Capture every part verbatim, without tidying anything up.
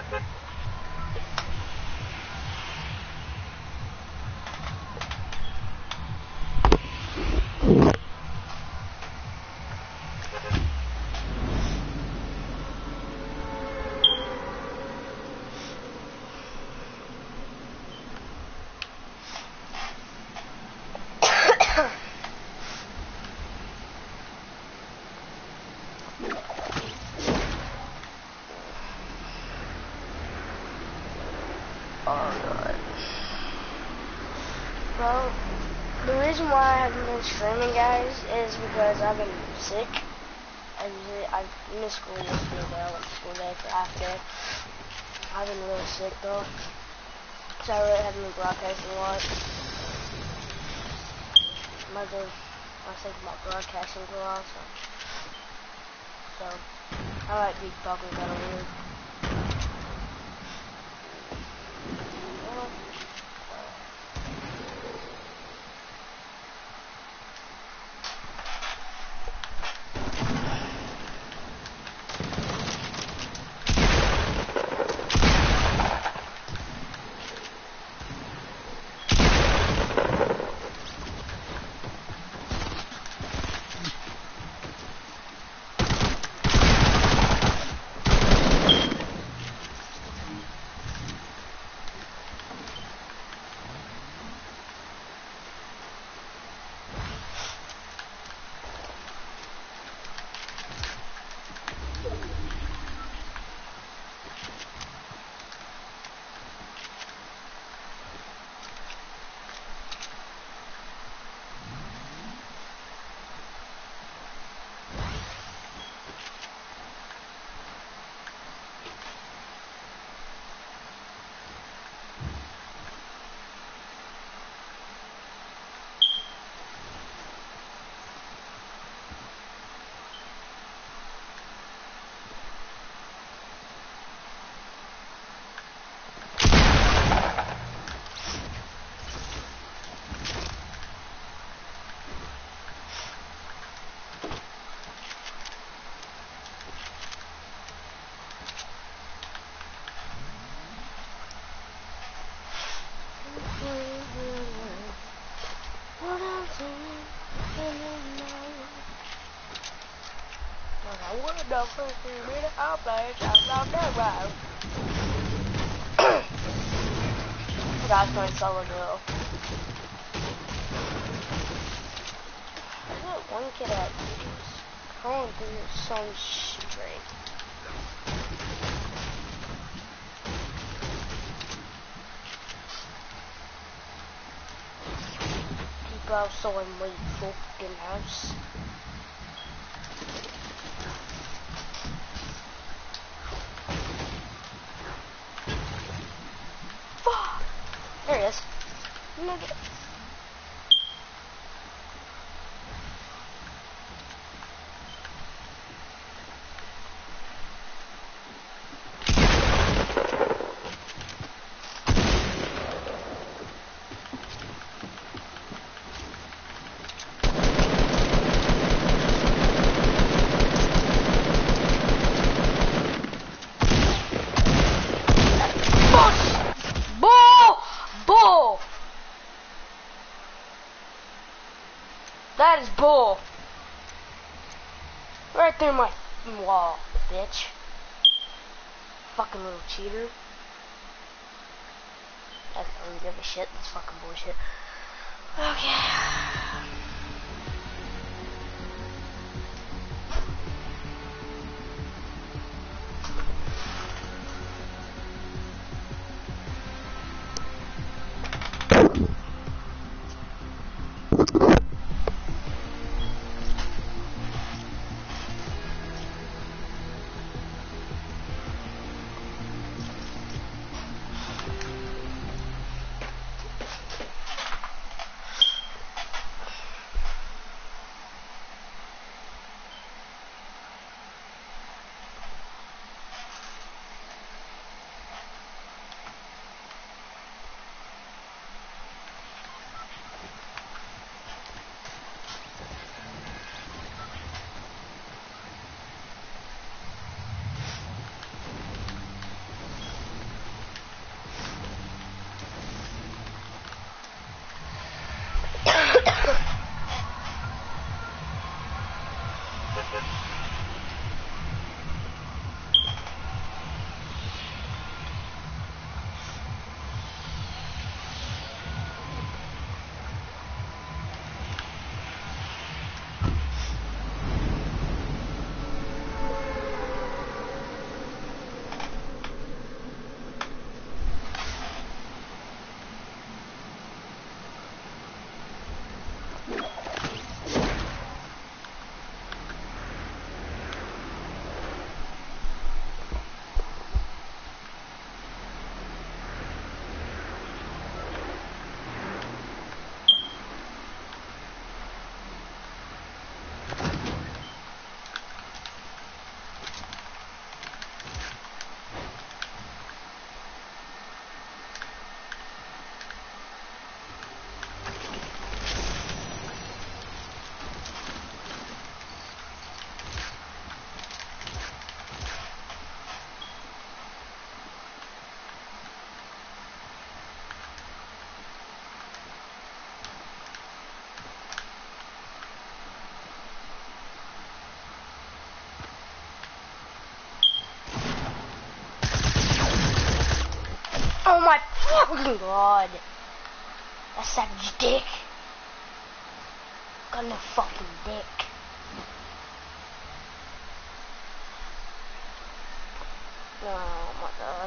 Well, the reason why I haven't been streaming, guys, is because I've been sick. I usually, I missed school yesterday, but I went to school today for half day. I've been really sick, though, so I really haven't been broadcasting a lot. My good, I was thinking about broadcasting for a while, so, so I might be talking kind of weird. The first minute I'll play it out there, wow. That's my solo duo. There's that one kid at going through some straight. People outside my fucking house. There he is. No, that is bull. Right through my wall, bitch. Fucking little cheater. I don't give a shit. That's fucking bullshit. Okay. Oh my fucking god. That savage dick. Got no fucking dick. Oh my god.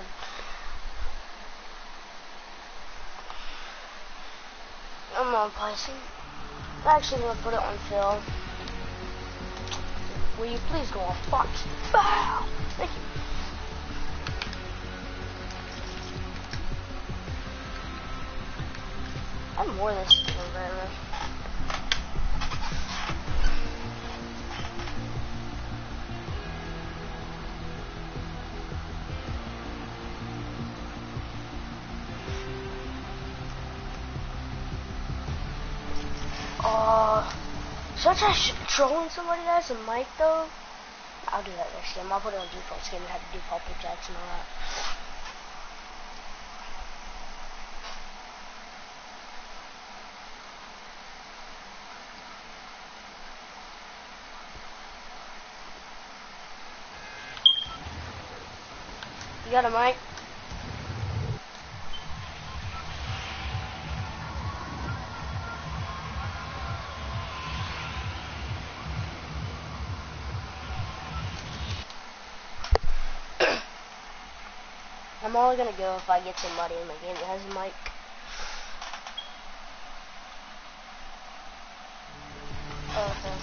I'm on Python. I'm actually gonna put it on Phil. Will you please go on Fox? Bow! Thank you. I'm more than six November. Uh, should I try sh trolling somebody that has a mic though? I'll do that next game. I'll put it on default skin and have to do default pickaxe and all that. You got a mic? I'm only gonna go if I get somebody in my game that has a mic. Oh, okay.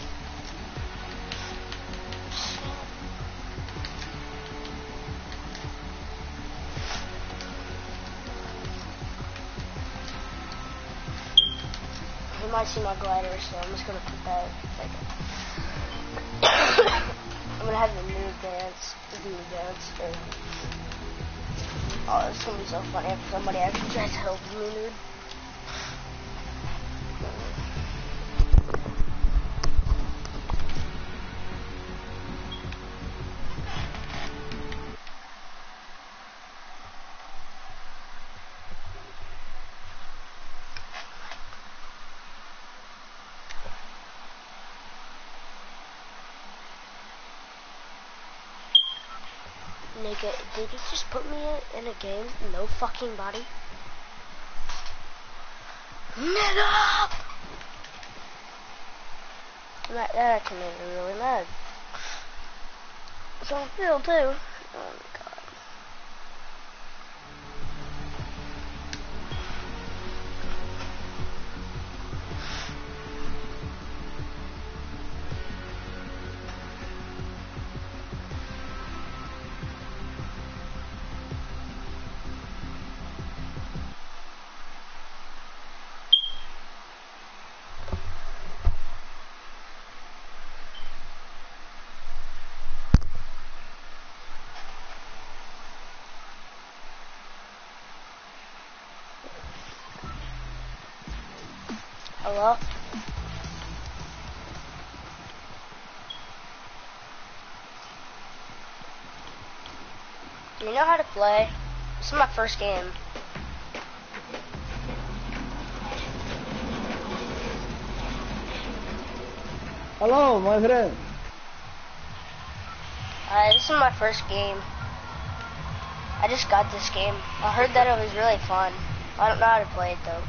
He might see my glider, so I'm just gonna put that. I'm gonna have the new dance, the new dance. Or oh, it's gonna be so funny if somebody actually tries to help me, dude. Nigga, did you just put me in a game? No fucking body. Nigga! That, that actually made me really mad. So I feel too. Oh my god. Hello? Do you know how to play? This is my first game. Hello, my friend. Uh, this is my first game. I just got this game. I heard that it was really fun. I don't know how to play it though.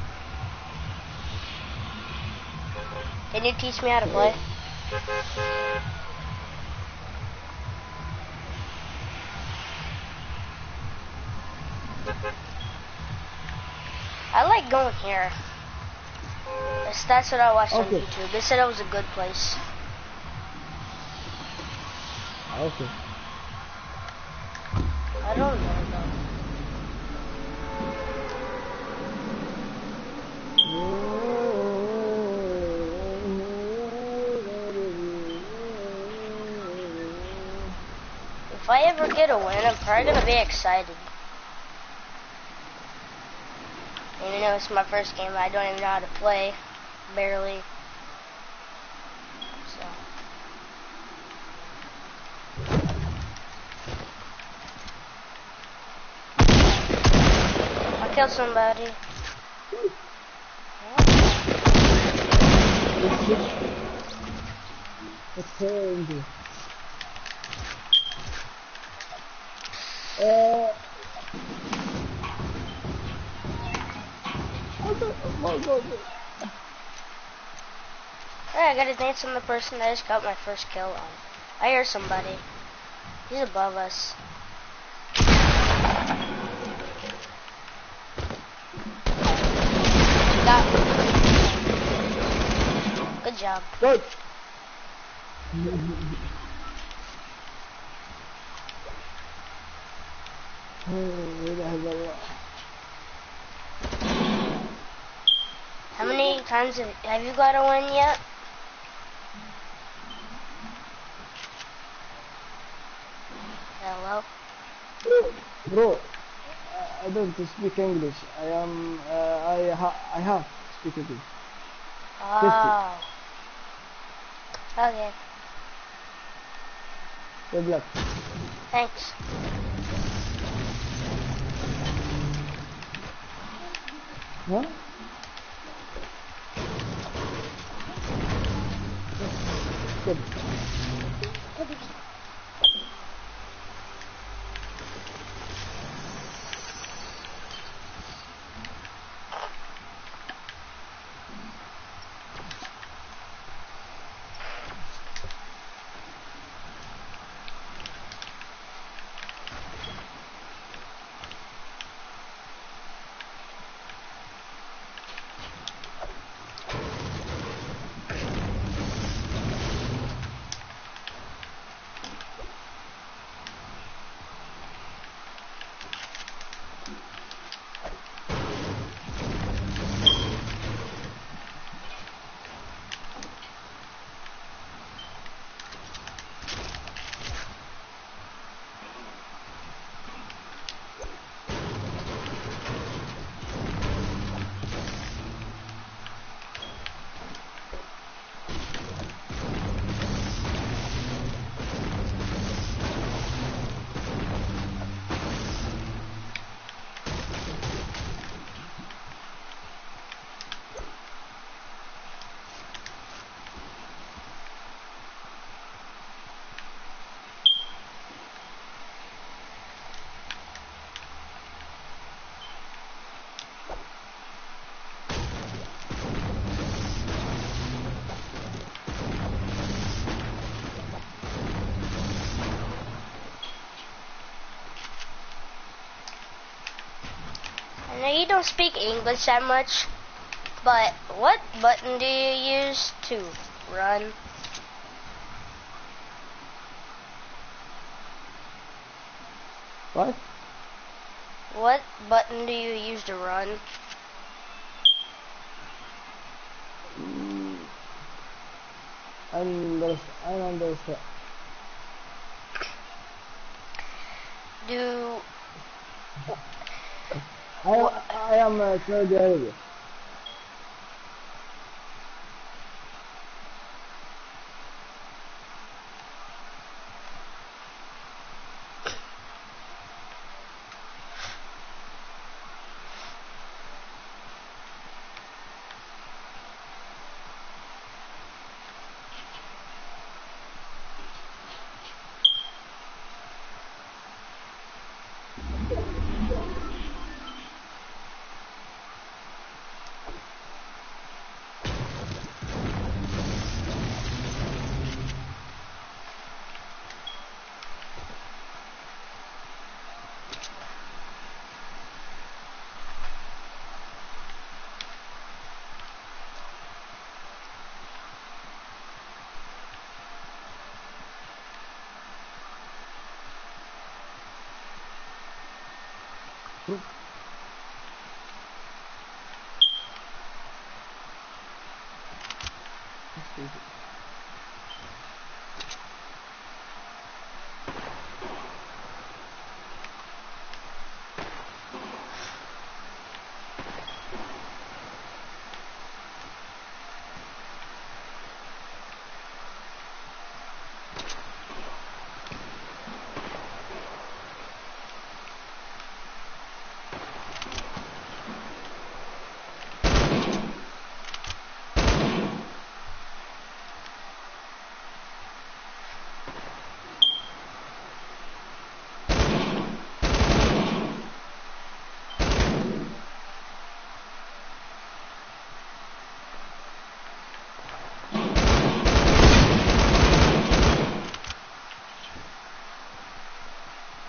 Can you teach me how to play? I like going here. That's, that's what I watched Okay. on YouTube. They said it was a good place. Okay. I don't know though. If I ever get a win, I'm probably gonna be excited. Even though it's my first game, I don't even know how to play. Barely. So. I killed somebody. What's happening? Uh, Go, go, go. Hey, I gotta dance on the person that I just got my first kill on. I hear somebody. He's above us. Got me. Good job. Good. How many times have, have you got a win yet? Hello? Bro, I don't speak English. I am, uh, I, ha I have speak English. Oh. Okay. Good luck. Thanks. Huh? Good. I know you don't speak English that much, but what button do you use to run? What? What button do you use to run? Mm, I understand. I understand. Do I, I am uh, Saudi Arabia.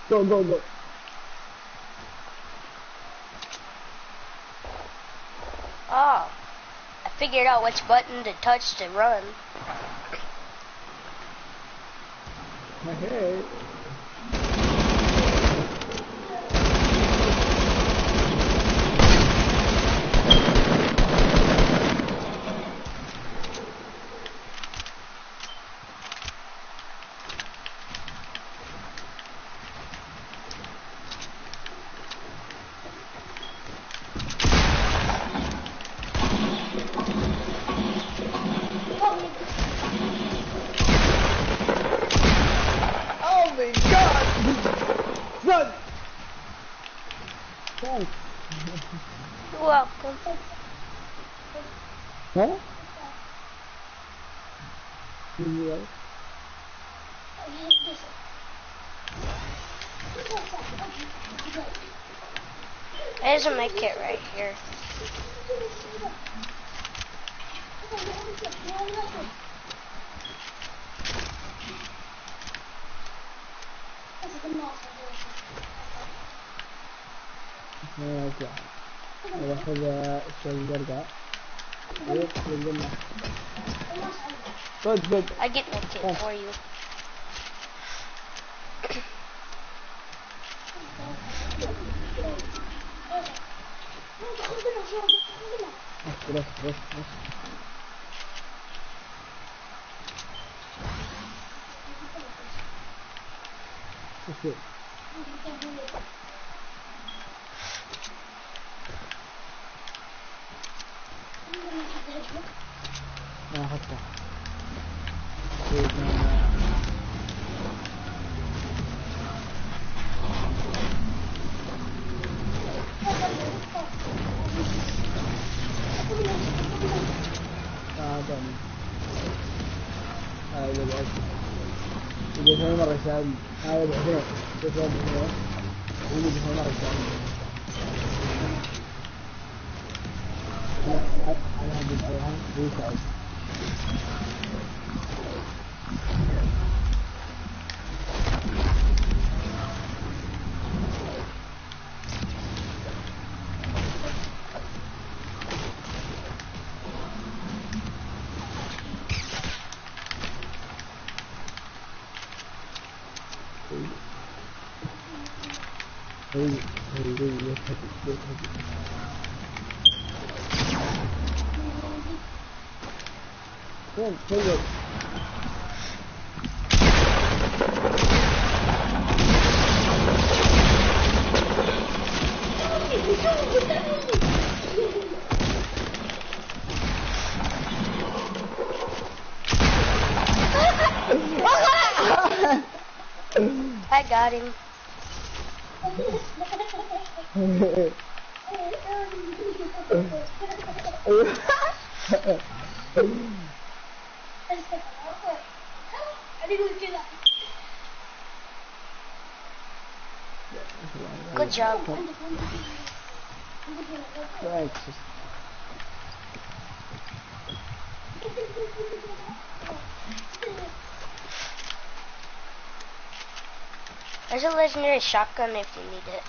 Go, go, go. Oh, I figured out which button to touch to run. Hey. Oh my god! Run! Thanks. You're welcome. Huh? Yeah. There's a med kit right here. Okay. باخذ الشيء برجع. ايه يقولنا. Good, good. I get med kit Oh. for you. Rest, rest, rest. Okay. ما حتى. هذا هذا بعد إذا ثاني مرة سأل هذا بعدين إذا ثاني مرة وإذا ثاني مرة سأل أنا أنا هذا الأيام ويسأل هي هي هي يتهدي يتهدي وين سيد I got him. Good job. Thanks. There's a legendary shotgun if you need it.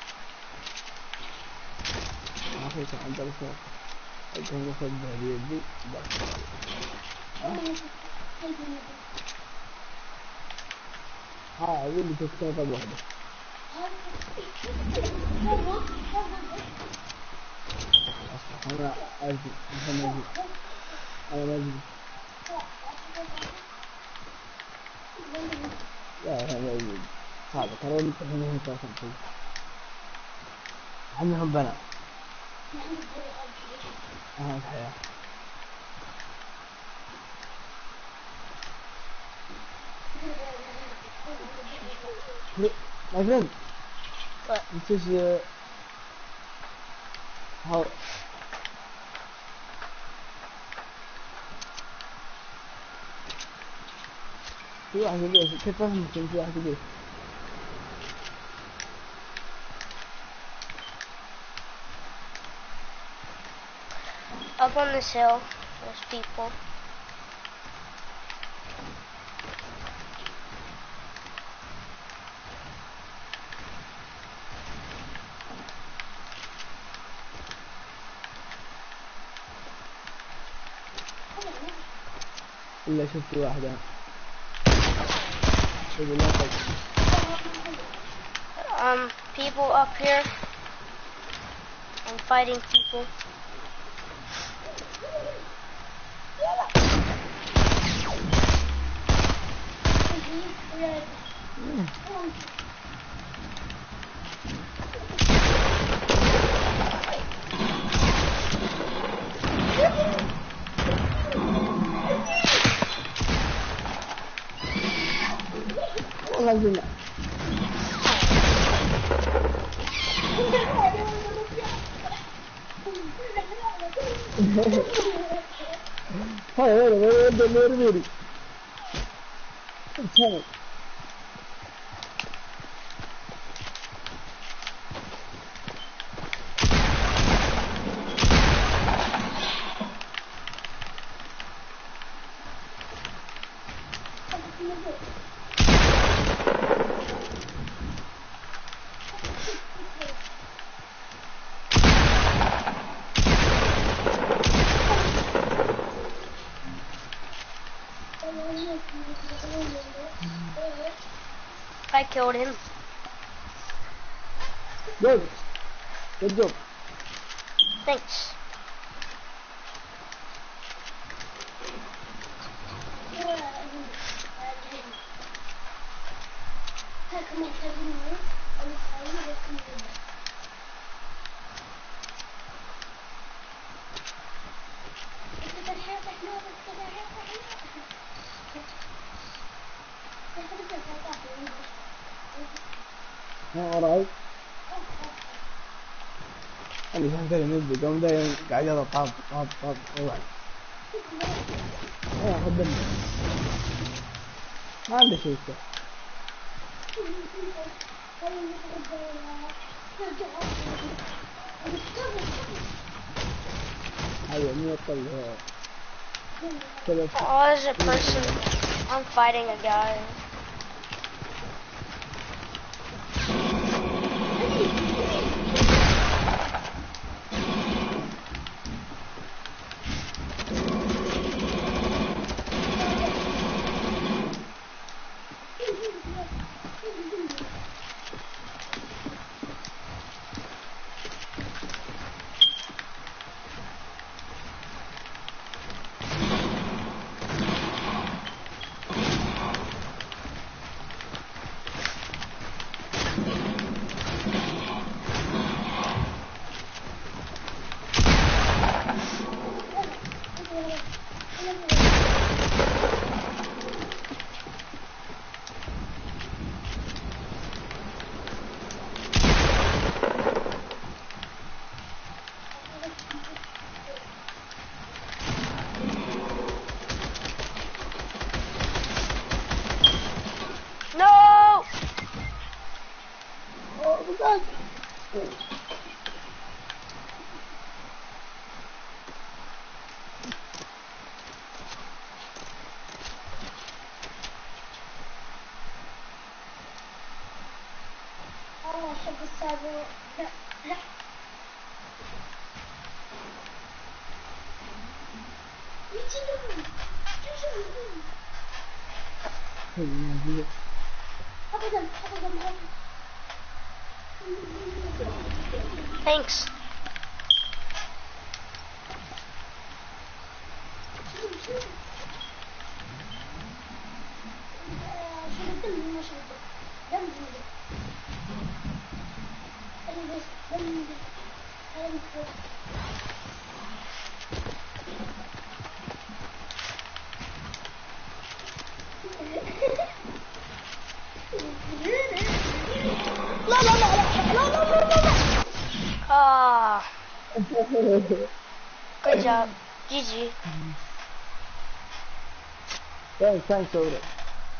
ما في عند الفوق أكون أخذ هذه دي ها هذه اللي تكتب واحدة أصلا أنا أجي أنا أجي أنا أجي لا أنا أجي هذا ترى اللي تفهمه كاسم شيء هم بنا آه الحياة my friend What? this is uh, how في واحد يقول كيف فهمت في واحد يقول Up on this hill, there's people. إلا شفت واحدة شوفوا لا تك. Um, people up here. I'm fighting people. والله هاي هاي هاي يبدأ يرميني هاي I killed him. Good. Good job. Thanks. alright أنا فهمت المزة قام دايم قاعد يضرب طاب طاب طاب والله أنا خدمني ما عنده شيء كده أيوة مية طلع Oh, there's a person. I'm fighting a guy. No! Oh my god! Oh, I should have said it. Thanks. لا لا لا لا لا لا لا لا Ah, good job. G G. Thanks, thanks over it.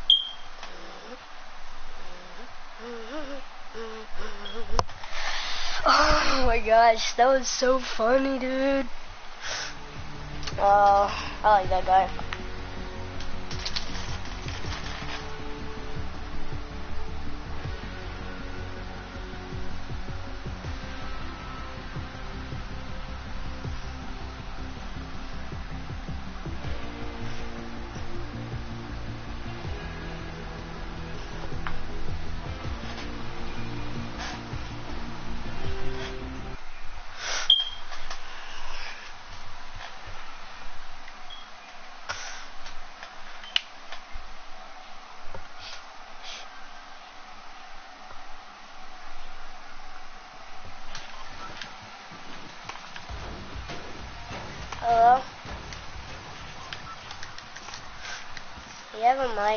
Oh my gosh, that was so funny, dude. Uh, I like that guy. mic?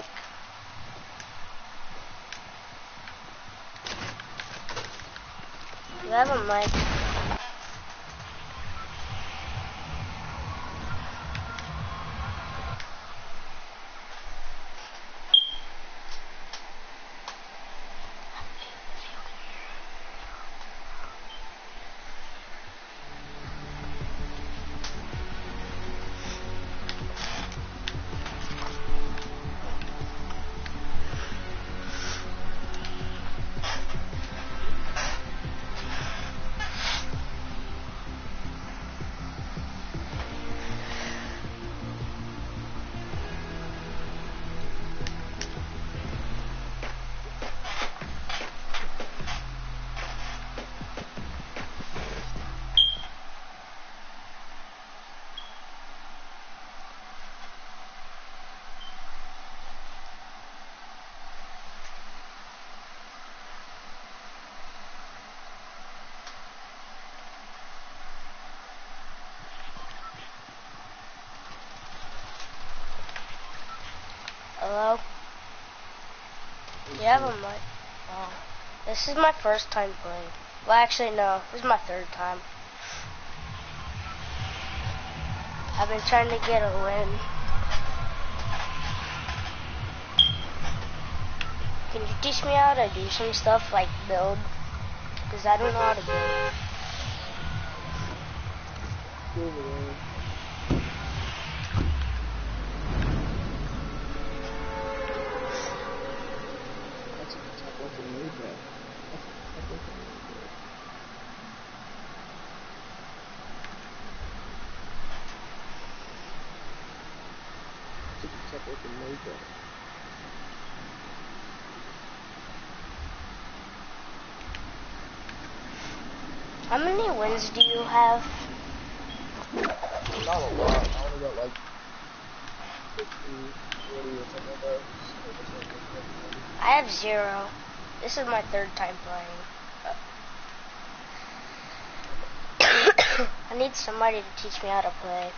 Do you have a mic? Hello? Do you have a mic? Oh. This is my first time playing. Well, actually, no. This is my third time. I've been trying to get a win. Can you teach me how to do some stuff like build? Because I don't know how to build. How many wins do you have? Not a lot. I only got like fifty, forty or something like that. I have zero. This is my third time playing. I need somebody to teach me how to play.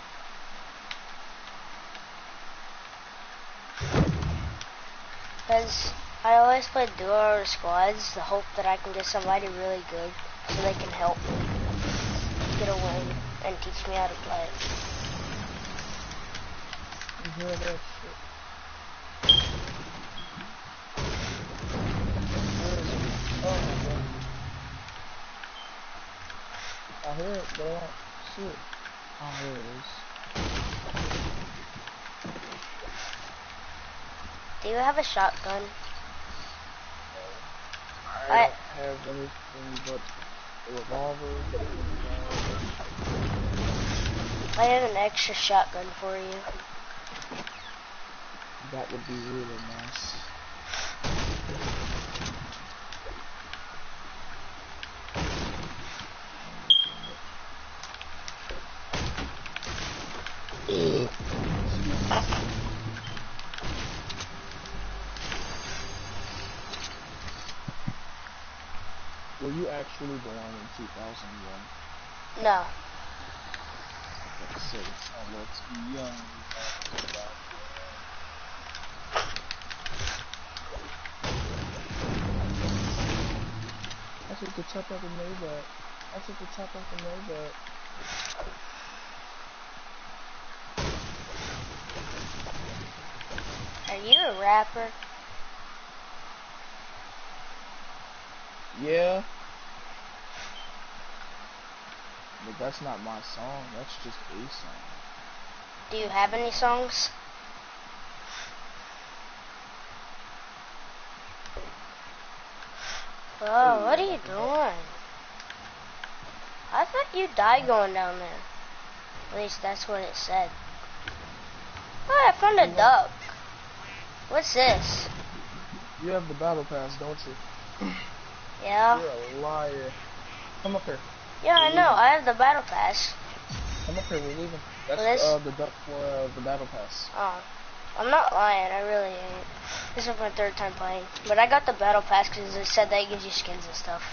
Because I always play duo or squads, the hope that I can get somebody really good so they can help me get a win and teach me how to play. You hear that shit? Oh my god. I hear it, but I don't see it. Oh, here it is. Do you have a shotgun? I I don't have anything but a revolver. I have an extra shotgun for you. That would be really nice. Were you actually born in two thousand one? No. Let's say, oh, let's be young. I took the top of the Maybach. I took the top of the Maybach. Are you a rapper? Yeah. But that's not my song, that's just a song. Do you have any songs? Oh, what are you doing? I thought you died going down there. At least that's what it said. Oh, I found a duck. What's this? You have the battle pass, don't you? Yeah. You're a liar. Come up here. Yeah, I know. I have the battle pass. Come up here, we're leaving. That's Well, this- uh, the duck for uh, the battle pass. Oh. I'm not lying. I really ain't. This is my third time playing. But I got the battle pass because it said that it gives you skins and stuff.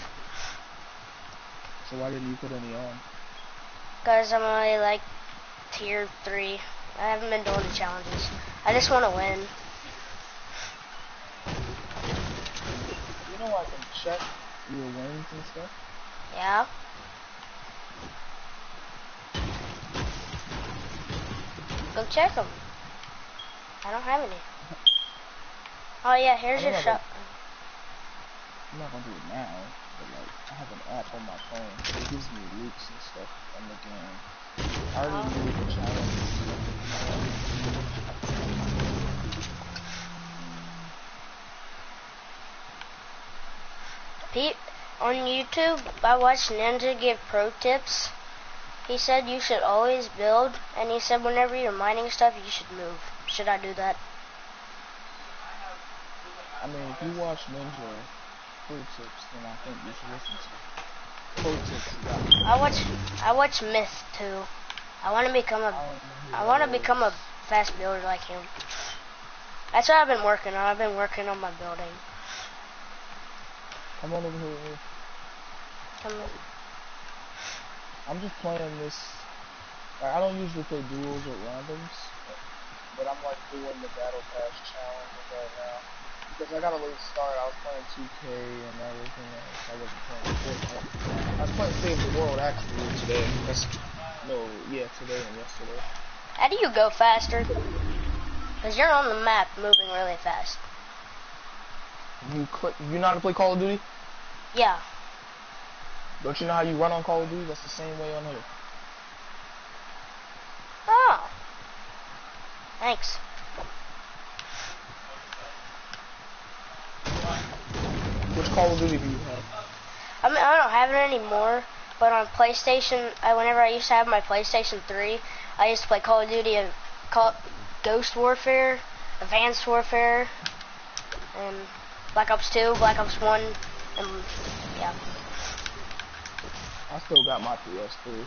So why didn't you put any on? Because I'm only like tier three. I haven't been doing the challenges. I just want to win. know I can check your wings and stuff? Yeah. Go check them. I don't have any. Oh yeah, here's your shot. I'm not gonna do it now, but like I have an app on my phone that gives me leaks and stuff on the game. I already Oh. knew the challenge and stuff. Pete, on YouTube, I watched Ninja give pro tips. He said you should always build, and he said whenever you're mining stuff, you should move. Should I do that? I mean, if you watch Ninja Pro Tips, then I think you should listen to Pro Tips. You got I watch, I watch Myth too. I want to become a, I want to become a fast builder like him. That's what I've been working on. I've been working on my building. Come on over here with me. Come on. I'm just playing this. Like, I don't usually play duels or randoms, but, but I'm like doing the Battle Pass challenges right now. Because I got a late start. I was playing two K and everything else. I wasn't playing Fortnite. I was playing Save the World actually today. That's, no, yeah, today and yesterday. How do you go faster? Because you're on the map moving really fast. You click. You know how to play Call of Duty? Yeah. Don't you know how you run on Call of Duty? That's the same way on here. Oh. Thanks. Which Call of Duty do you have? I mean, I don't have it anymore, but on PlayStation, I, whenever I used to have my PlayStation three, I used to play Call of Duty and Call Ghost Warfare, Advanced Warfare, and Black Ops two, Black Ops one, and yeah. I still got my P S three.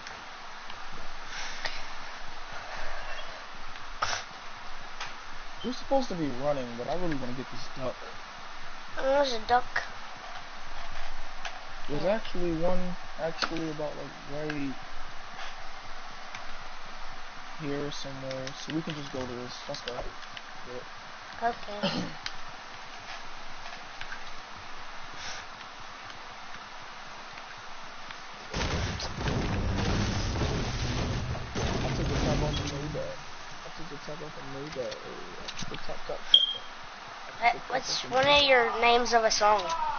We're supposed to be running, but I really want to get this duck. There's a duck. There's actually one, actually about like right here somewhere, so we can just go to this. Let's go. Yeah. Okay. I took the top off the Maybach. I took the top off the Maybach. I took the top, top, top, top. Hey, what's one of your names of a song?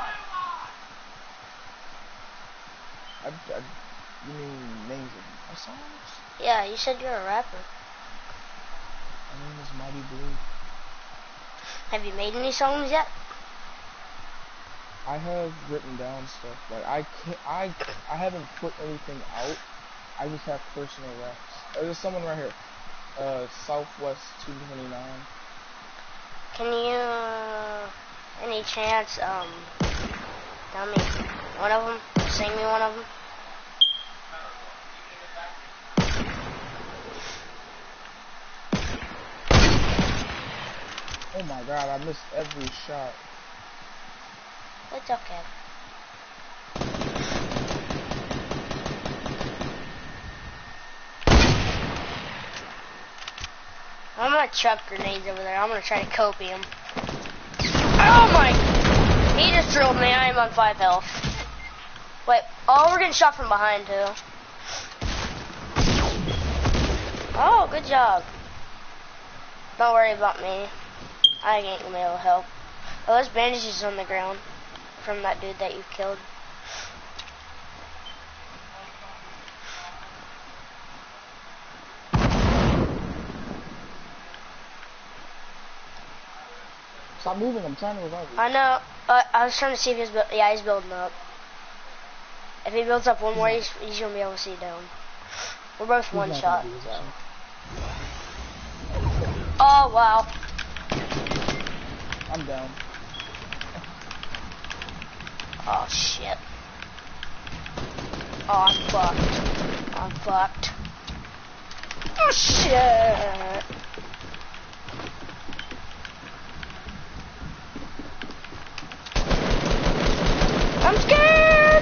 I, I, you mean names of my songs? Yeah, you said you're a rapper. My name is Mighty Blue. Have you made any songs yet? I have written down stuff. Like I can't, I, I haven't put anything out. I just have personal raps. Oh, there's someone right here. Uh, Southwest two twenty-nine. Can you, uh, any chance, um, tell me one of them? Sing me one of them? Oh my god, I missed every shot. It's okay. I'm gonna chuck grenades over there. I'm gonna try to copy him. Oh my! He just drilled me. I am on five health. Wait. Oh, we're getting shot from behind too. Oh, good job. Don't worry about me. I ain't gonna be able to help. Oh, there's bandages on the ground from that dude that you killed. Stop moving, I'm trying to revive you. I know. Uh, I was trying to see if he's build. Yeah, he's building up. If he builds up one more, he's, he's gonna be able to see down. We're both He's one not shot. gonna do it, So. so. Oh wow. I'm down. Oh shit. Oh, I'm fucked. I'm fucked. Oh shit. I'm scared.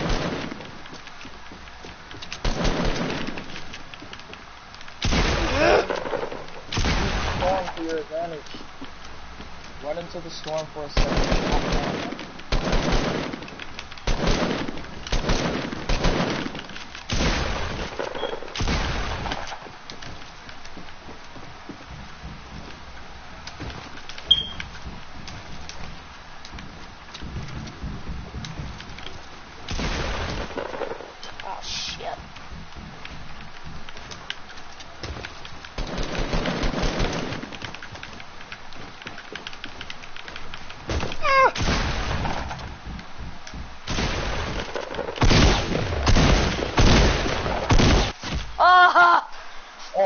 Storm to your advantage. Run into the storm for a second.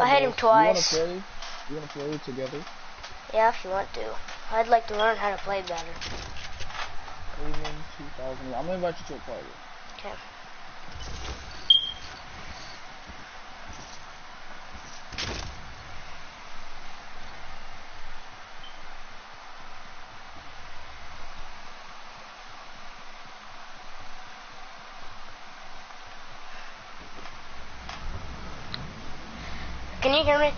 I hit him both. You wanna twice. play? You wanna play together? Yeah, if you want to. I'd like to learn how to play better. Payman two thousand. I'm gonna invite you to a party. Okay. Can you hear me?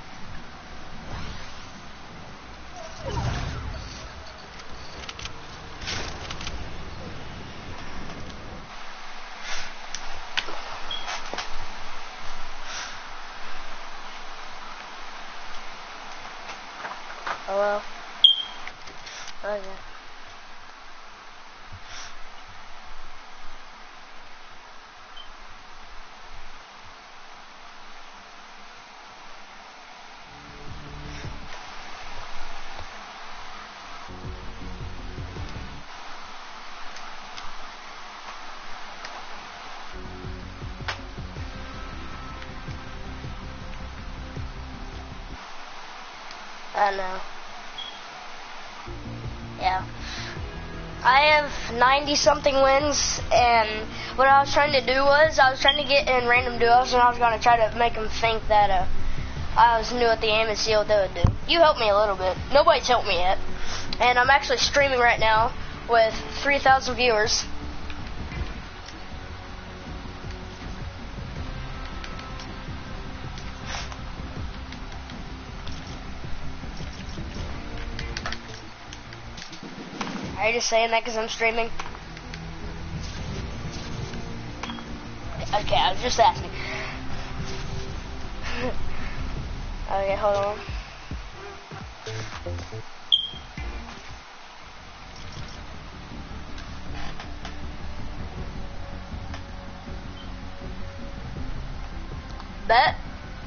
Hello? Okay. I know. Yeah. I have ninety something wins, and what I was trying to do was I was trying to get in random duos, and I was going to try to make them think that uh, I was new at the game and see what they would do. You helped me a little bit. Nobody's helped me yet. And I'm actually streaming right now with three thousand viewers. Are you just saying that because I'm streaming? Okay, I was just asking. Okay, hold on. Bet.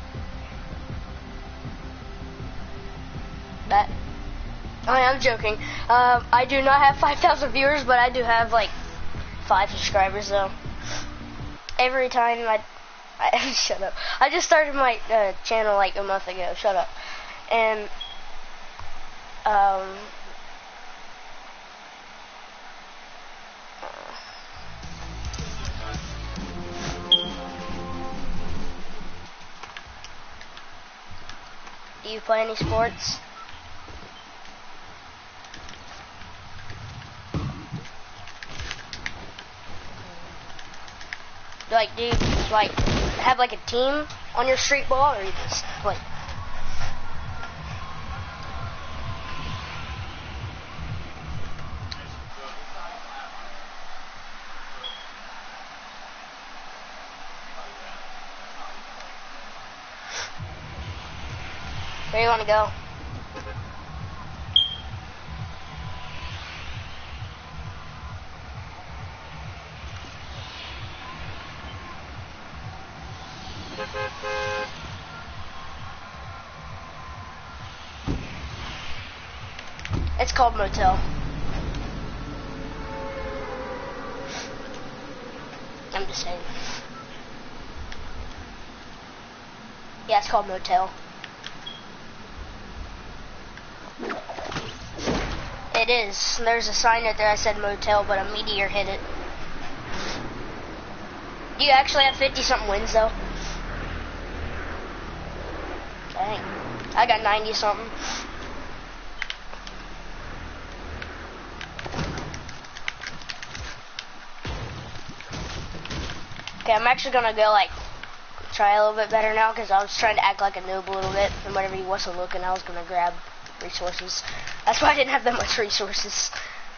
Bet. Oh, yeah, I'm joking. Um, I do not have five thousand viewers, but I do have like five subscribers though. Every time I, I shut up. I just started my uh, channel like a month ago. Shut up. And um, do you play any sports? Like, do you like have like a team on your street ball, or you just like? Where do you want to go? It's called Motel. I'm just saying. Yeah, it's called Motel. It is. There's a sign out there that said Motel, but a meteor hit it. Do you actually have fifty something wins though? Dang. I got ninety something. Okay, I'm actually gonna go like try a little bit better now because I was trying to act like a noob a little bit, and whenever he wasn't looking, I was gonna grab resources. That's why I didn't have that much resources.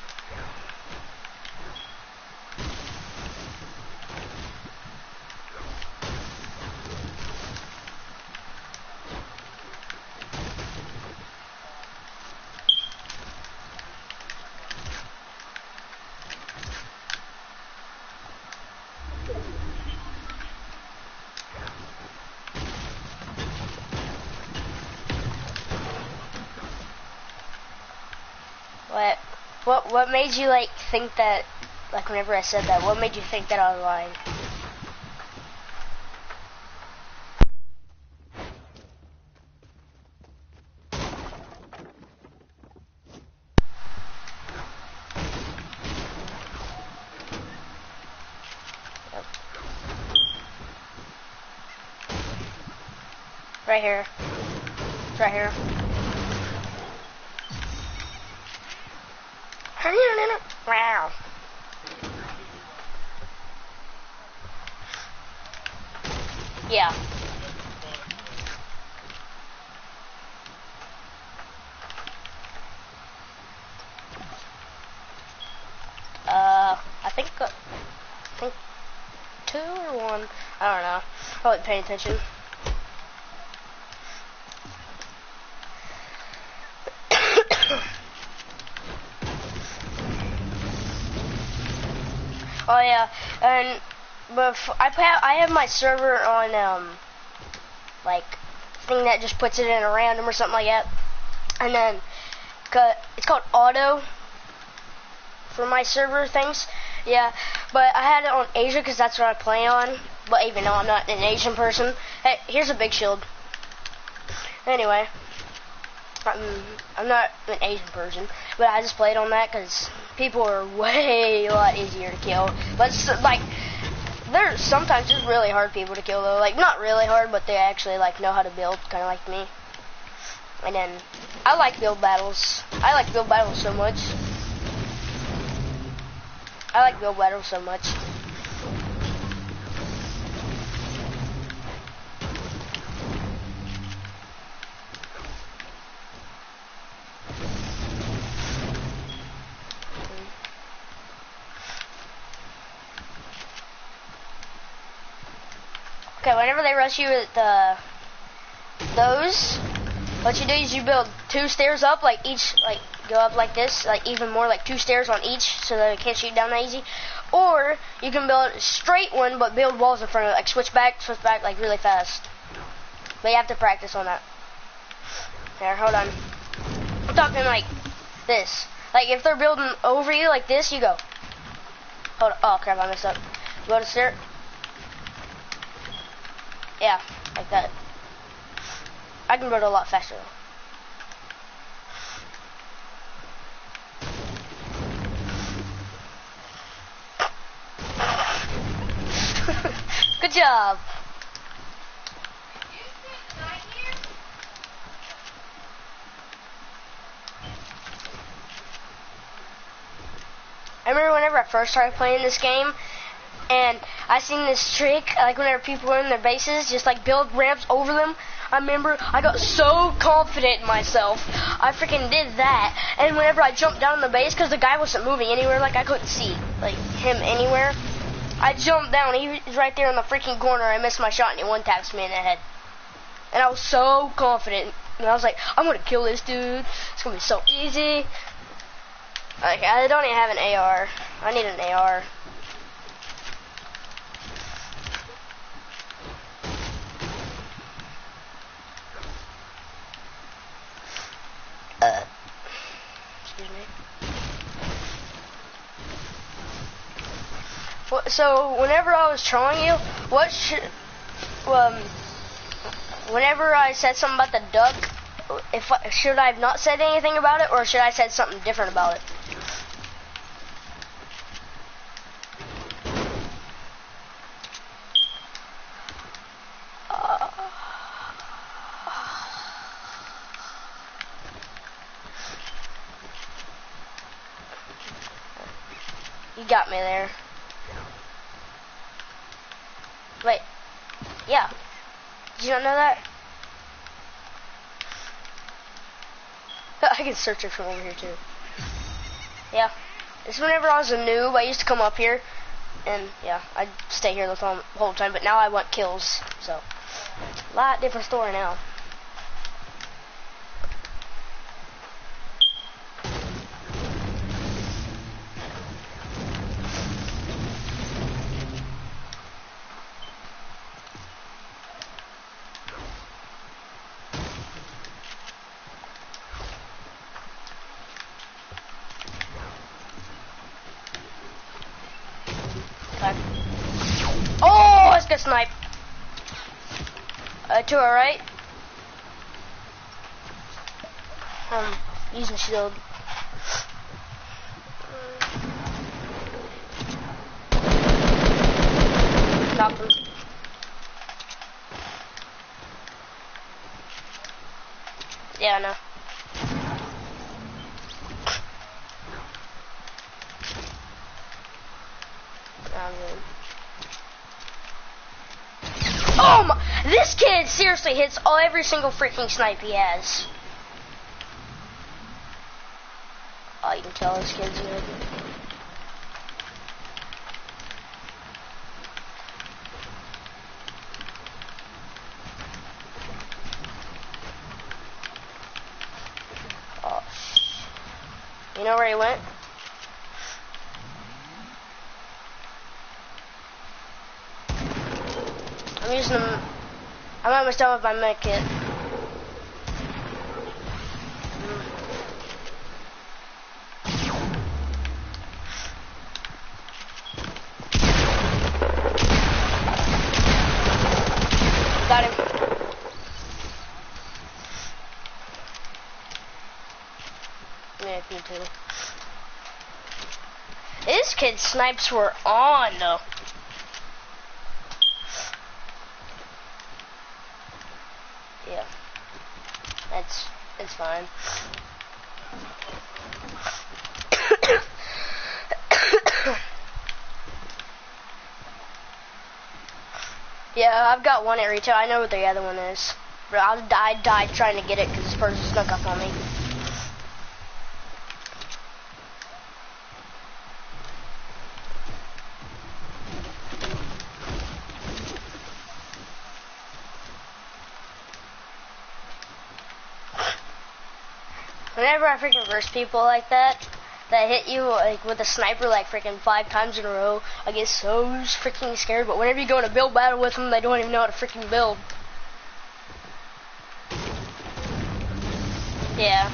What, what, what made you like think that, like whenever I said that, what made you think that I was lying? Right here. It's right here. Wow. Yeah. Uh, I think, uh, I think two or one. I don't know. I wasn't paying attention. Oh yeah, and but I have I have my server on um like thing that just puts it in a random or something like that, and then it's called auto for my server things. Yeah, but I had it on Asia because that's what I play on. But even though I'm not an Asian person, hey, here's a big shield. Anyway, I'm I'm not an Asian person, but I just played on that because people are way a lot easier to kill. But like, they're sometimes just really hard people to kill though. Like not really hard, but they actually like know how to build, kind of like me. And then I like build battles. I like build battles so much. I like build battles so much. Okay, whenever they rush you with the those, what you do is you build two stairs up, like each, like go up like this, like even more, like two stairs on each, so that it can't shoot down that easy. Or you can build a straight one, but build walls in front of it, like switch back, switch back, like really fast. But you have to practice on that. Here, hold on. I'm talking like this. Like if they're building over you like this, you go. Hold on. Oh crap, I messed up. Go to stair. Yeah, like that. I can build a lot faster. Good job. I remember whenever I first started playing this game, and I seen this trick, like whenever people were in their bases, just like build ramps over them. I remember I got so confident in myself. I freaking did that, and whenever I jumped down in the base, because the guy wasn't moving anywhere, like I couldn't see like him anywhere, I jumped down. He was right there in the freaking corner. I missed my shot, and he one taps me in the head. And I was so confident, and I was like, I'm gonna kill this dude. It's gonna be so easy. Like I don't even have an A R. I need an A R. Uh, excuse me. What, so whenever I was trolling you, what should, um, whenever I said something about the duck, if I, should I have not said anything about it, or should I have said something different about it? You got me there. Wait. Yeah. Did you not know that? I can search it from over here too. Yeah. This is whenever I was a noob, I used to come up here. And yeah, I'd stay here the whole time. But now I want kills. So, a lot different story now. Oh, let's get sniped. Uh, to our right. Um, using shield. Knocked him. I know. I'm good. Oh my! This kid seriously hits all every single freaking snipe he has. Oh, you can tell this kid's good. Oh, sh you know where he went? I'm using them. I'm almost done with my med kit. Got him. Yeah, me too. This kid's snipes were on though. Yeah, that's it's fine. Yeah, I've got one at retail. I know what the other one is. But I, I died trying to get it because this person snuck up on me. Whenever I freaking verse people like that, that hit you like with a sniper like freaking five times in a row, I get so freaking scared. But whenever you go in a build battle with them, they don't even know how to freaking build. Yeah.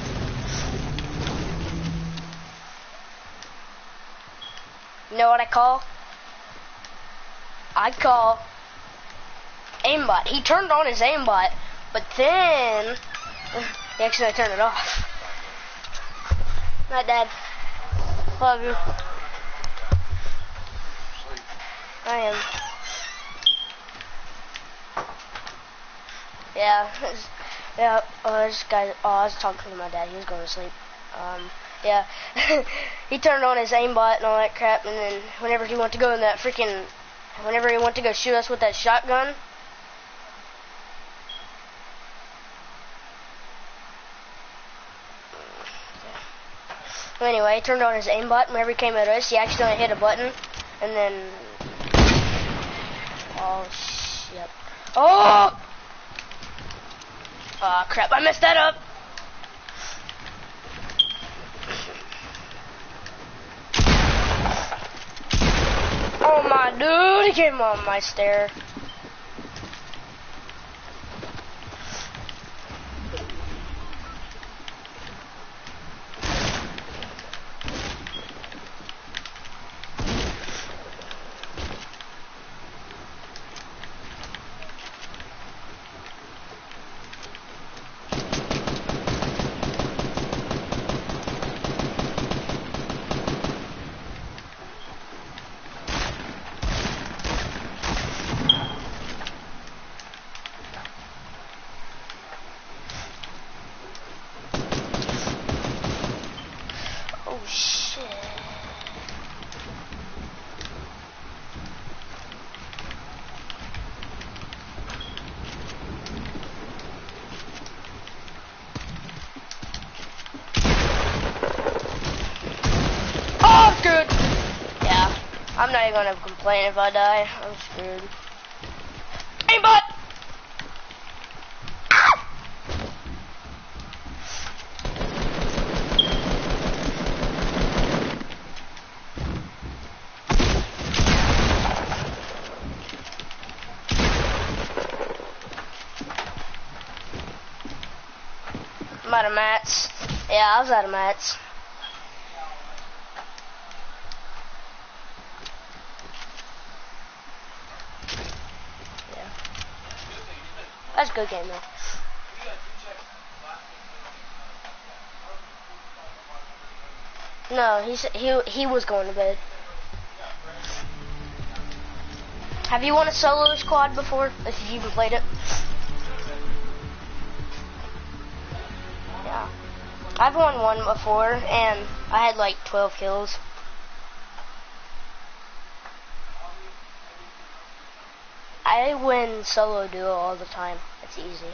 You know what I call? I call aimbot. He turned on his aimbot, but then he actually turned it off. Not dead. Love you. I am. Yeah. Yeah. Oh, this guy. Oh, I was talking to my dad. He was going to sleep. Um. Yeah. He turned on his aimbot and all that crap, and then whenever he went to go in that freaking, whenever he went to go shoot us with that shotgun. Anyway, he turned on his aimbot, and whenever he came at us, he accidentally hit a button, and then... Oh, shit. Oh! Oh, crap, I messed that up! Oh, my dude, he came on my stair. I'm not even gonna complain if I die. I'm screwed. Aimbot! I'm out of mats. Yeah, I was out of mats. That's a good game though. No, he's he he was going to bed. Have you won a solo squad before? If you even played it? I've won one before, and I had like twelve kills. I win solo duo all the time. It's easy.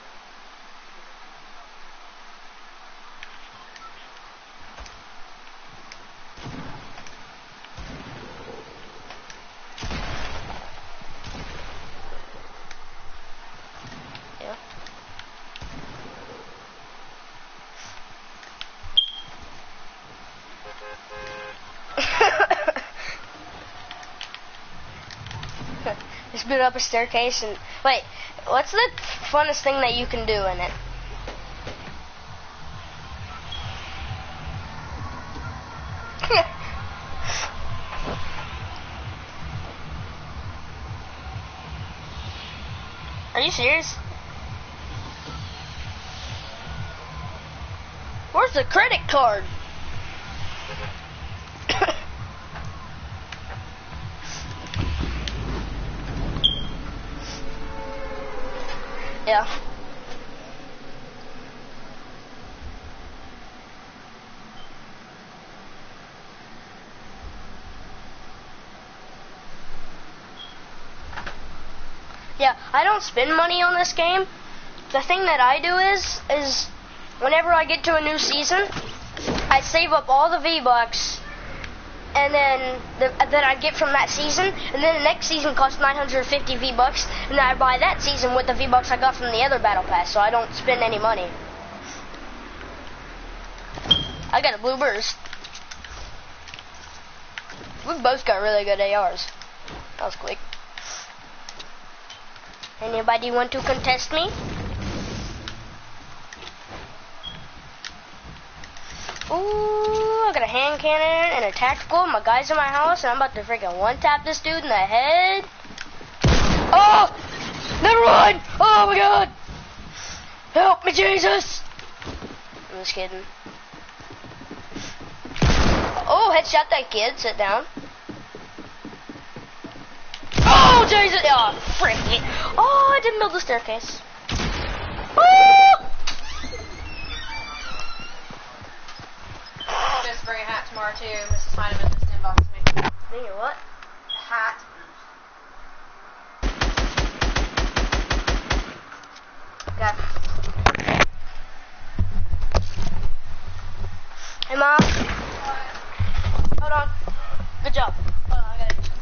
Yeah. Just boot up a staircase and wait. What's the funnest thing that you can do in it? Are you serious? Where's the credit card? Yeah. Yeah, I don't spend money on this game. The thing that I do is, is whenever I get to a new season, I save up all the V-Bucks, and then the, that I get from that season, and then the next season costs nine hundred fifty V-Bucks, and then I buy that season with the V-Bucks I got from the other Battle Pass, so I don't spend any money. I got a blue burst. We both got really good A Rs. That was quick. Anybody want to contest me? Ooh, I got a hand cannon and a tactical. My guy's in my house, and I'm about to freaking one-tap this dude in the head. Oh! Never mind! Oh my god! Help me, Jesus! I'm just kidding. Oh, headshot that kid. Sit down. Oh, Jesus! Oh, frick it. Oh, I didn't build the staircase. Oh! Just bring a hat tomorrow too. Missus Heineman just inboxed me. Bring your what? Hat. Okay. Hey, Mom. Hold on. Good job. Hold on, I gotta do something.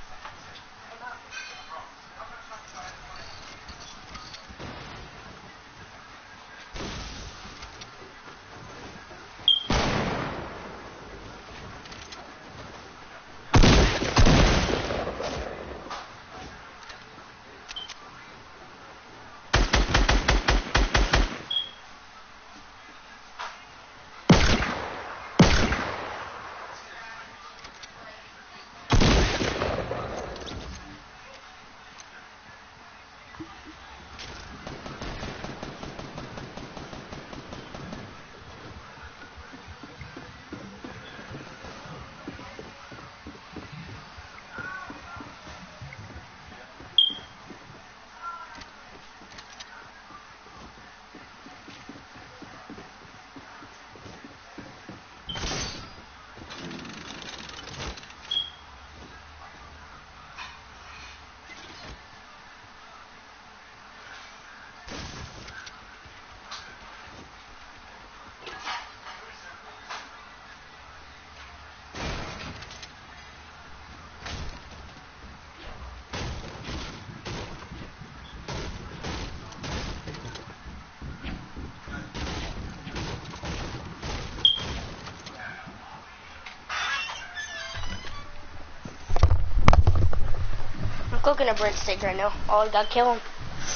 I'm cooking a breadstick right now. Oh, I gotta kill him.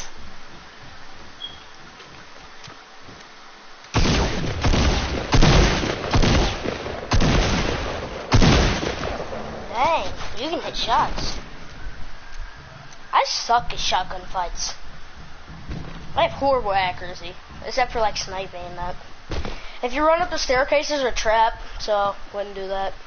Dang, you can hit shots. I suck at shotgun fights. I have horrible accuracy, except for like sniping and that. If you run up the staircases or trap, so wouldn't do that.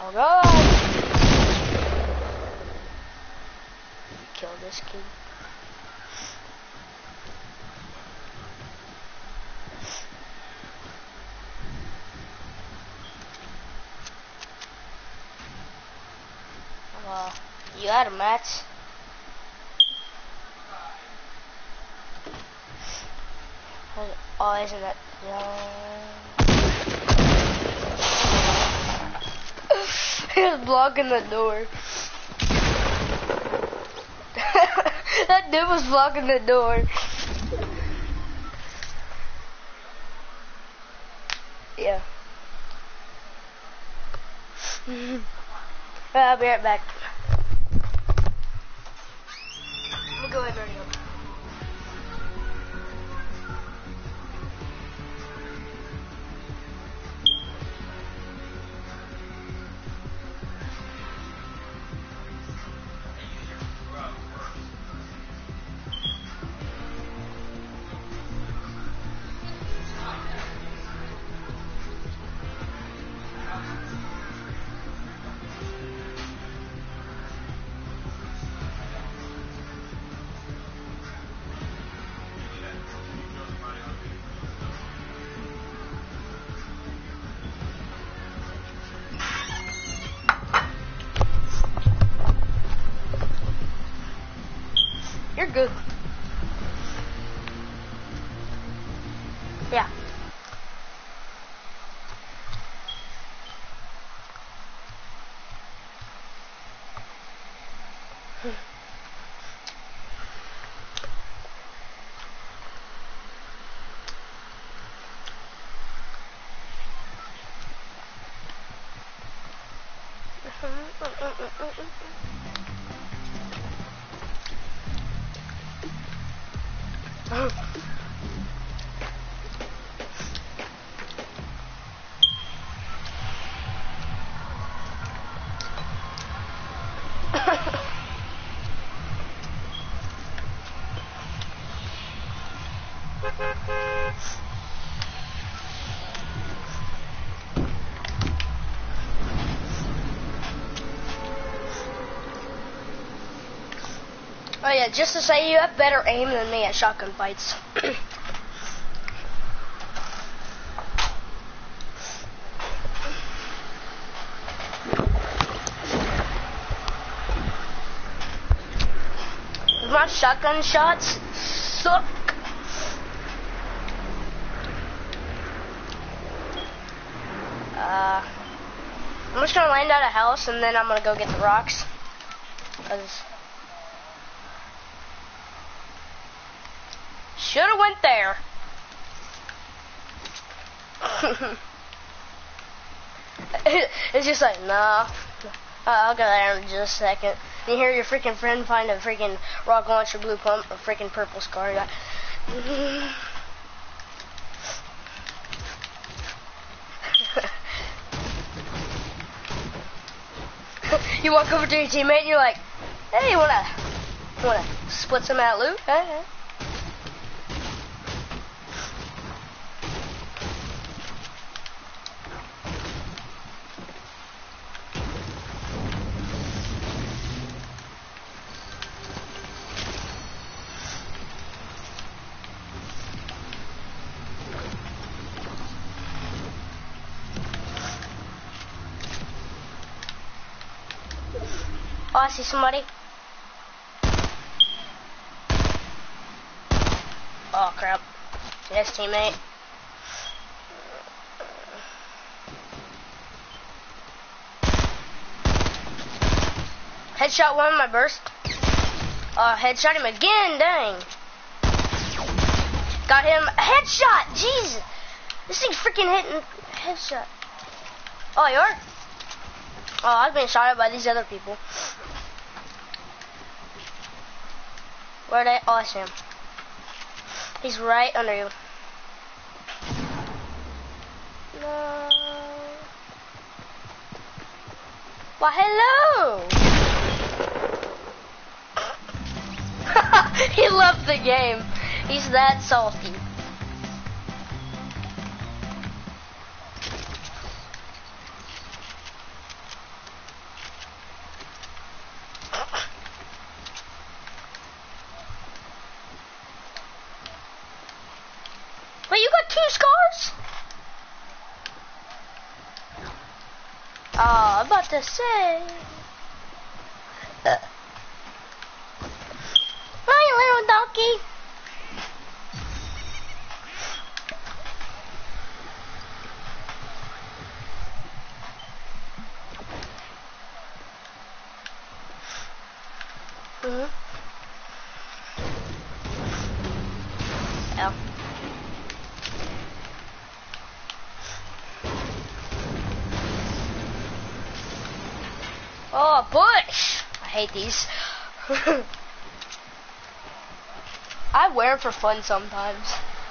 Oh god! Kill this kid. Uh, you got a match? Oh, isn't that dumb? He was blocking the door. That dude was blocking the door. Yeah. I'll be right back. I'm gonna go ahead and ready up. You're good. Yeah. Oh yeah, just to say, you have better aim than me at shotgun fights. My shotgun shots suck. Uh, I'm just gonna land at a house and then I'm gonna go get the rocks. Cause shoulda went there. It's just like, nah. Uh, I'll go there in just a second. You hear your freaking friend find a freaking rock launcher, blue pump, or freaking purple scar. You're like, you walk over to your teammate and you're like, hey, you wanna, you wanna split some of that loot? Hey, oh, I see somebody. Oh crap. Yes, teammate. Headshot one in my burst. Uh, headshot him again, dang. Got him. Headshot! Jeez! This thing's freaking hitting. Headshot. Oh, you are? Oh, I was being shot at by these other people. Where are they? Oh, I see him. He's right under you. No. Why, hello! He left the game. He's that salty. got two scars? Oh, I'm about to say. Uh. Hi, little donkey. Mm-hmm. Oh. Oh, bush! I hate these. I wear them for fun sometimes.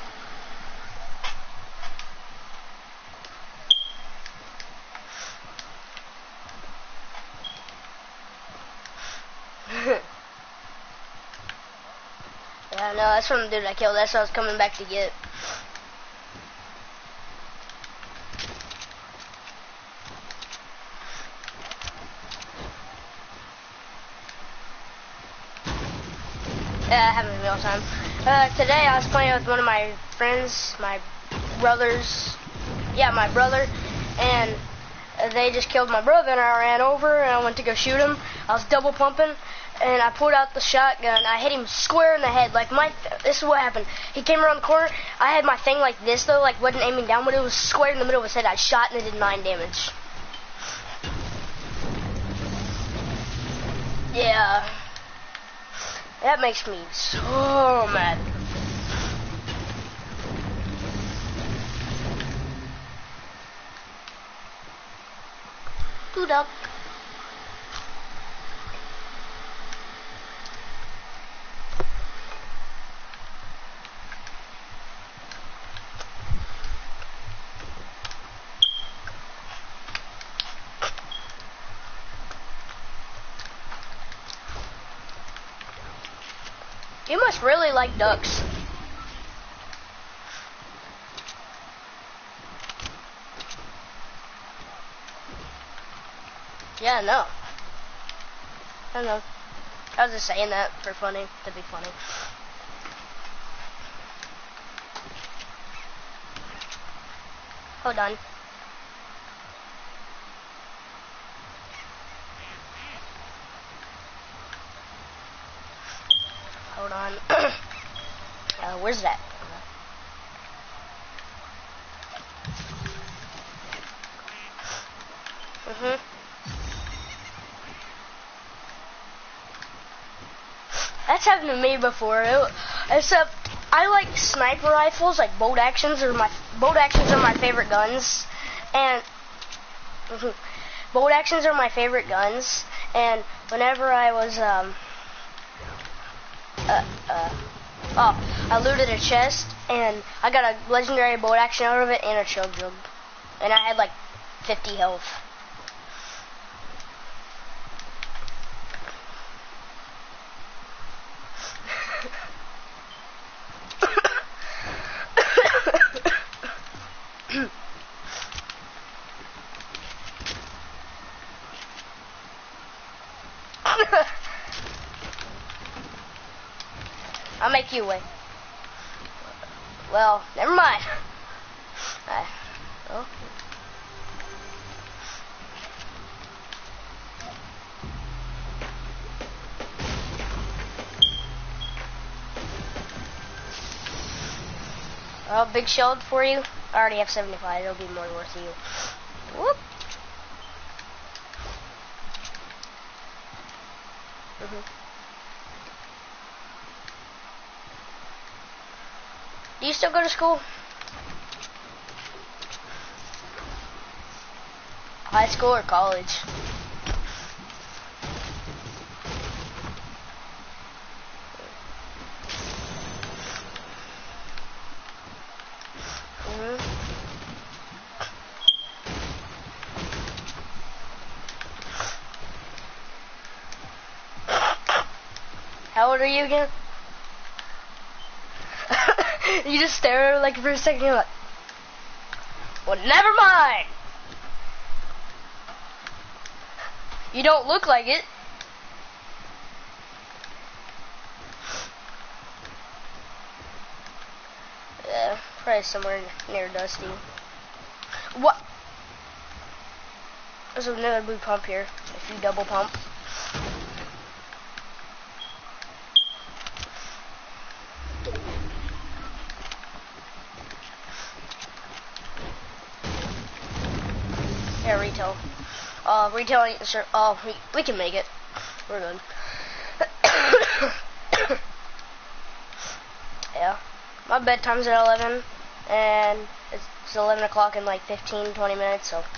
Yeah, no, that's from the dude I killed. That's what I was coming back to get. Yeah, I haven't been all the time. Uh, today I was playing with one of my friends, my brothers. Yeah, my brother. And uh, they just killed my brother and I ran over and I went to go shoot him. I was double pumping and I pulled out the shotgun. I hit him square in the head. Like my, th this is what happened. He came around the corner. I had my thing like this though, like wasn't aiming down, but it was square in the middle of his head. I shot and it did nine damage. Yeah. That makes me so mad. Two duck. You must really like ducks. Yeah, I know. I know. I was just saying that for funny, to be funny. Hold on. Hold on. uh, where's that? Mhm. That's happened to me before. It, except I like sniper rifles, like bolt actions are my bolt actions are my favorite guns, and mhm, bolt actions are my favorite guns. And whenever I was um. Uh, uh, oh, I looted a chest and I got a legendary bolt action out of it and a chug jug, and I had like fifty health. I'll make you wait. Well, never mind. Uh, oh. Oh, big shield for you. I already have seventy-five. It'll be more worth to you. Whoop. Mm-hmm. Do you still go to school? High school or college? Mm-hmm. How old are you again? You just stare at her like for a second, you're like, well, never mind. You don't look like it. Yeah, Probably somewhere near Dusty. What? There's another blue pump here. If you double pump. Yeah, retail. Uh, retail, sure. Oh, we, we can make it. We're good. Yeah. My bedtime's at eleven, and it's eleven o'clock in like fifteen, twenty minutes, so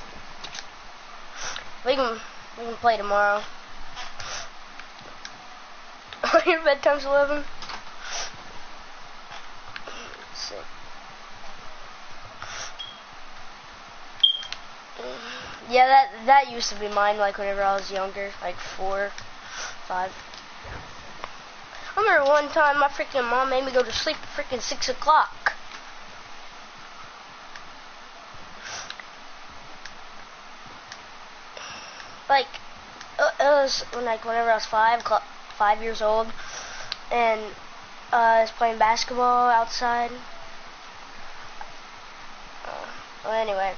we can, we can play tomorrow. Your bedtime's eleven? Let's see. Yeah, that that used to be mine, like whenever I was younger, like four, five. I remember one time my freaking mom made me go to sleep at freaking six o'clock. Like, it was when, like whenever I was five, five years old, and uh, I was playing basketball outside. Uh, well, anyway.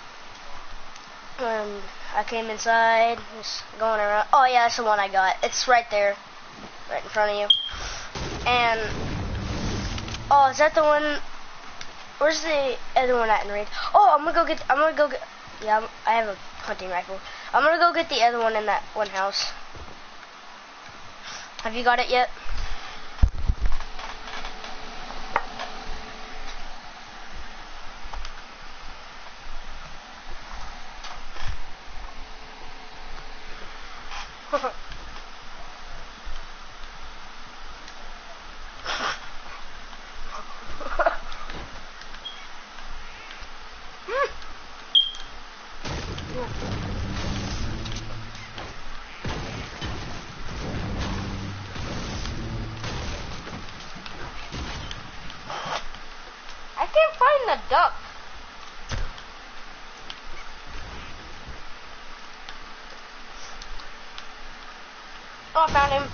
And I came inside, just going around. Oh yeah, that's the one I got. It's right there, right in front of you. And oh, is that the one? Where's the other one at in range? Oh, I'm gonna go get. I'm gonna go get. Yeah, I'm, I have a hunting rifle. I'm gonna go get the other one in that one house. Have you got it yet? I can't find the duck. Oh, I found him.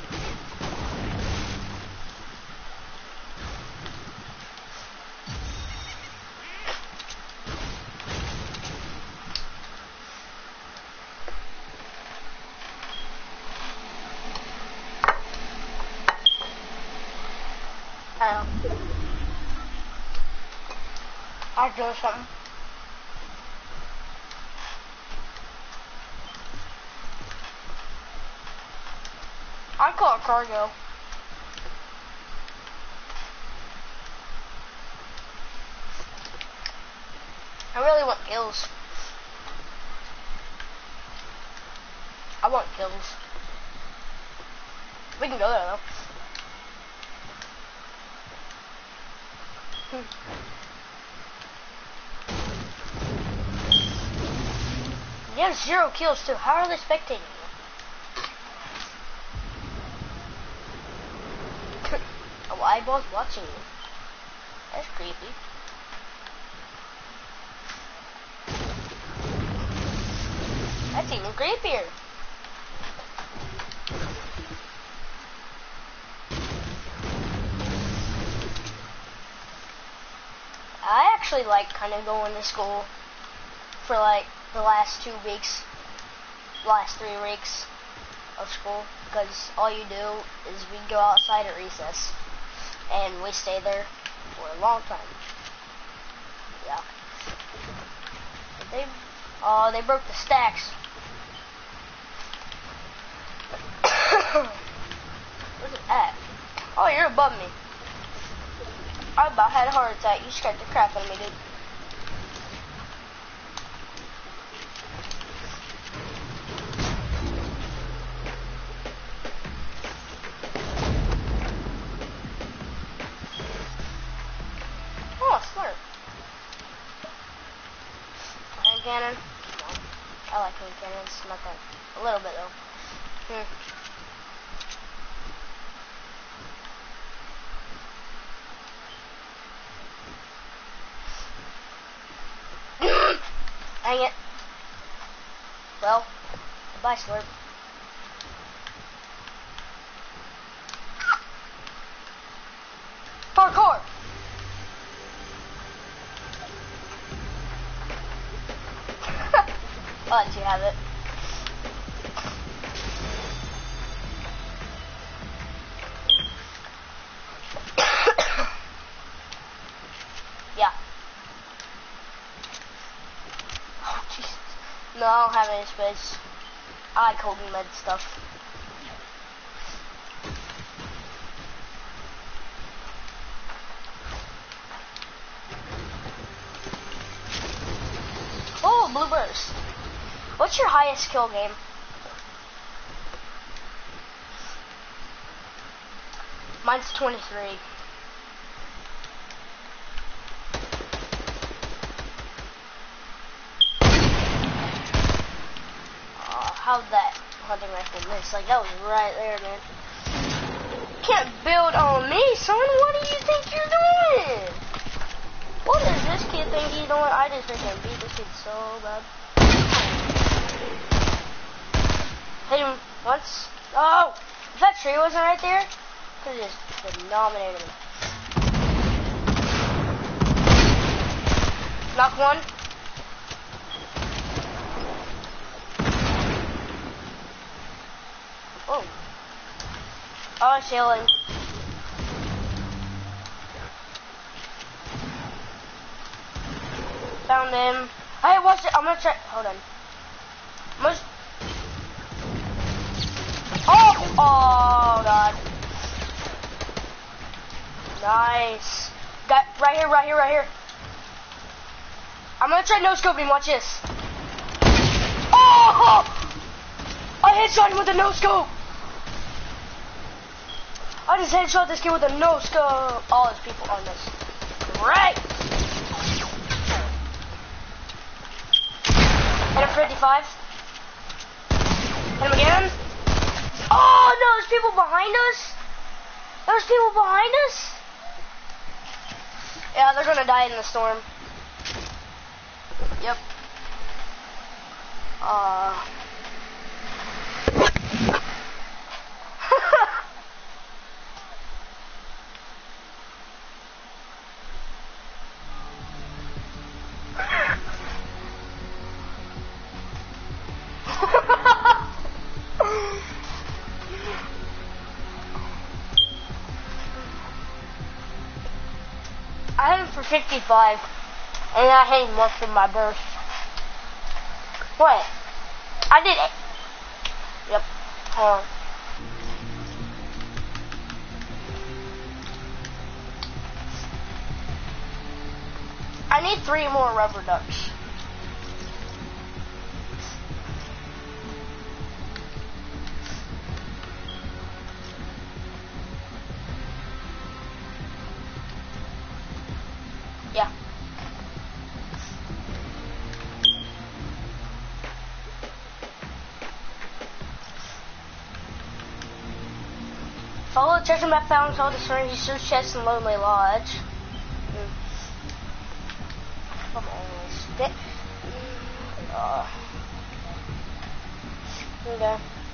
I don't know. I'll do something. I'd call it cargo. I really want kills. I want kills. We can go there though. Hmm. You have zero kills too. How are they spectating you? Oh, eyeballs watching you. That's creepy. That's even creepier. I actually like kind of going to school for like the last two weeks, last three weeks of school, because all you do is we go outside at recess and we stay there for a long time. Yeah. But they, oh, they broke the stacks. Where's it at? Oh, you're above me. I about had a heart attack. You scared the crap out of me, dude. Oh, smart. Hand cannon. Come on. I like hand cannons. Not that. A little bit though. Hmm. Dang it. Well, goodbye, Slurp. Parkour! I'll let you have it. Yeah. Oh, Jesus. No, I don't have any space. I like holding med stuff. Oh, blue burst. What's your highest kill game? Mine's twenty-three. Oh, how'd that hunting rifle miss? Like, that was right there, man. Can't build on me, son. What do you think you're doing? What does this kid think he's doing? I just freaking beat this kid so bad. Hit him once. Oh! If that tree wasn't right there, could have just dominated him. Knock one. Oh. Oh, shailing. Found him. Hey, watch it. I'm gonna try. Hold on. I'm gonna... Oh! Oh, God. Nice. Got right here, right here, right here. I'm gonna try no scoping. Watch this. Oh! I headshot him with a no scope. I just headshot this kid with a no scope. All his people on this. Great. Hit him fifty-five. Hit him again. Oh no, there's people behind us. There's people behind us. Yeah, they're gonna die in the storm. Yep. Uh. I hit him for fifty-five, and I hit him once in my burst. What? I did it. Yep. Hold on. I need three more rubber ducks. Yeah. Follow the treasure map found inside the strange search chest in Lonely Lodge. Mm. Come on, stick. Uh, okay.